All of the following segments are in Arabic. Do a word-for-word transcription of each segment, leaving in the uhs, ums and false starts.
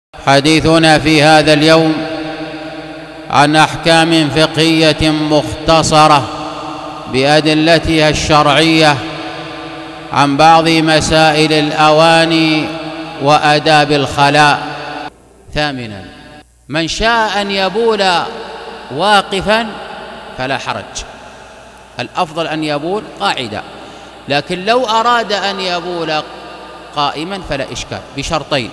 حديثنا في هذا اليوم عن أحكام فقهية مختصرة بأدلتها الشرعية عن بعض مسائل الأواني وآداب الخلاء. ثامنا، من شاء أن يبول واقفا فلا حرج، الأفضل أن يبول قاعدا، لكن لو أراد أن يبول قائما فلا إشكال، بشرطين: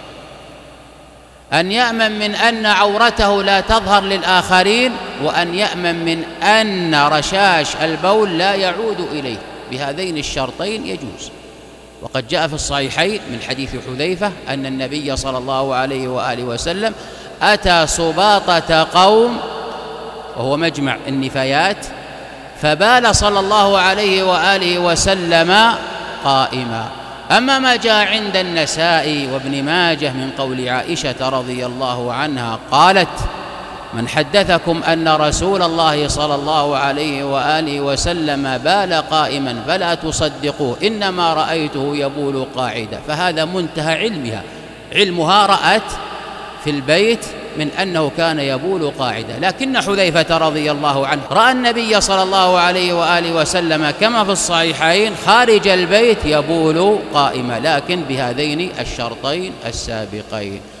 أن يأمن من أن عورته لا تظهر للآخرين، وأن يأمن من أن رشاش البول لا يعود إليه. بهذين الشرطين يجوز. وقد جاء في الصحيحين من حديث حذيفة أن النبي صلى الله عليه وآله وسلم أتى سباطة قوم وهو مجمع النفايات فبال صلى الله عليه وآله وسلم قائما. أما ما جاء عند النسائي وابن ماجه من قول عائشة رضي الله عنها قالت: من حدثكم أن رسول الله صلى الله عليه وآله وسلم بال قائما فلا تصدقوه، إنما رأيته يبول قاعدا. فهذا منتهى علمها، علمها رأت في البيت من أنه كان يبول قاعدا. لكن حذيفة رضي الله عنه رأى النبي صلى الله عليه وآله وسلم كما في الصحيحين خارج البيت يبول قائما، لكن بهذين الشرطين السابقين.